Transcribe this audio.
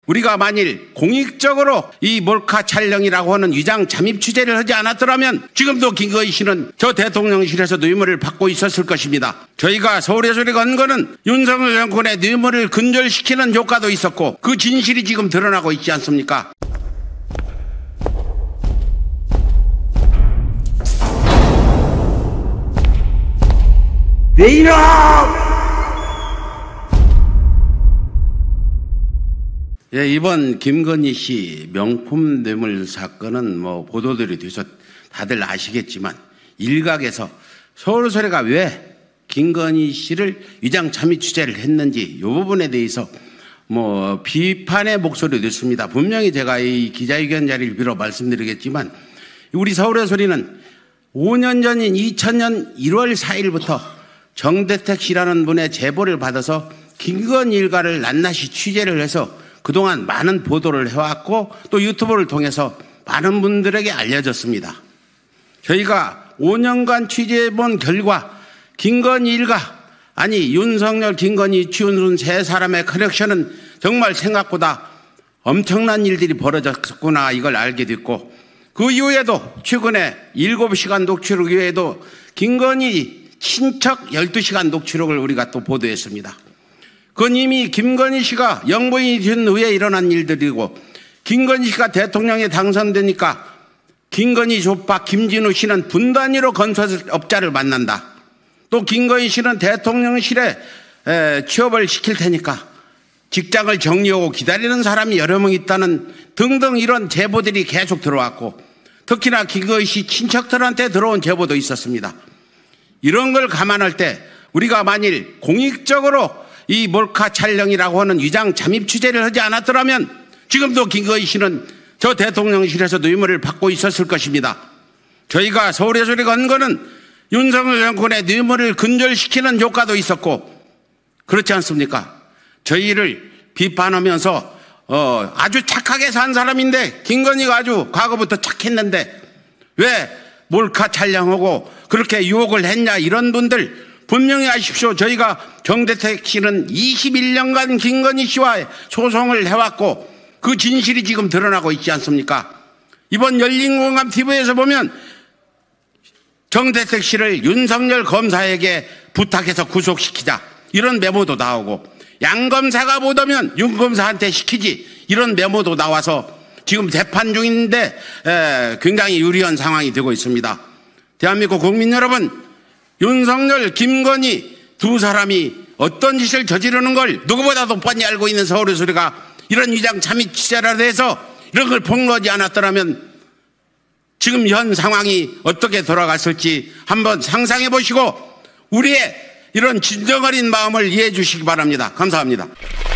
우리가 만일 공익적으로 이 몰카 촬영이라고 하는 위장 잠입 취재를 하지 않았더라면 지금도 김건희 씨는 저 대통령실에서 뇌물을 받고 있었을 것입니다. 저희가 서울의 소리 건 거는 윤석열 정권의 뇌물을 근절시키는 효과도 있었고 그 진실이 지금 드러나고 있지 않습니까? 왜 이러! 예, 이번 김건희 씨 명품 뇌물 사건은 보도들이 돼서 다들 아시겠지만 일각에서 서울소리가 왜 김건희 씨를 위장 잠입 취재를 했는지 이 부분에 대해서 비판의 목소리도 있습니다. 분명히 제가 이 기자회견 자리를 빌어 말씀드리겠지만 우리 서울의 소리는 5년 전인 2000년 1월 4일부터 정대택 씨라는 분의 제보를 받아서 김건희 일가를 낱낱이 취재를 해서 그동안 많은 보도를 해왔고 또 유튜브를 통해서 많은 분들에게 알려졌습니다. 저희가 5년간 취재해본 결과 김건희 일가, 아니 윤석열, 김건희, 최은순 세 사람의 커넥션은 정말 생각보다 엄청난 일들이 벌어졌구나 이걸 알게 됐고 그 이후에도 최근에 7시간 녹취록 이후에도 김건희 친척 12시간 녹취록을 우리가 또 보도했습니다. 그건 이미 김건희 씨가 영부인이 된 후에 일어난 일들이고 김건희 씨가 대통령에 당선되니까 김건희 조파 김진우 씨는 분단위로 건설업자를 만난다. 또 김건희 씨는 대통령실에 취업을 시킬 테니까 직장을 정리하고 기다리는 사람이 여러 명 있다는 등등 이런 제보들이 계속 들어왔고 특히나 김건희 씨 친척들한테 들어온 제보도 있었습니다. 이런 걸 감안할 때 우리가 만일 공익적으로 이 몰카 촬영이라고 하는 위장 잠입 취재를 하지 않았더라면 지금도 김건희 씨는 저 대통령실에서 뇌물을 받고 있었을 것입니다. 저희가 서울의 소리 건 거는 윤석열 정권의 뇌물을 근절시키는 효과도 있었고 그렇지 않습니까? 저희를 비판하면서 아주 착하게 산 사람인데 김건희가 아주 과거부터 착했는데 왜 몰카 촬영하고 그렇게 유혹을 했냐 이런 분들 분명히 아십시오. 저희가 정대택 씨는 21년간 김건희 씨와 소송을 해왔고 그 진실이 지금 드러나고 있지 않습니까? 이번 열린공감 TV에서 보면 정대택 씨를 윤석열 검사에게 부탁해서 구속시키자 이런 메모도 나오고 양 검사가 못하면 윤 검사한테 시키지 이런 메모도 나와서 지금 재판 중인데 굉장히 유리한 상황이 되고 있습니다. 대한민국 국민 여러분, 윤석열, 김건희 두 사람이 어떤 짓을 저지르는 걸 누구보다도 뻔히 알고 있는 서울의 소리가 이런 위장 잠입 취재를 해서 이런 걸 폭로하지 않았더라면 지금 현 상황이 어떻게 돌아갔을지 한번 상상해 보시고 우리의 이런 진정 어린 마음을 이해해 주시기 바랍니다. 감사합니다.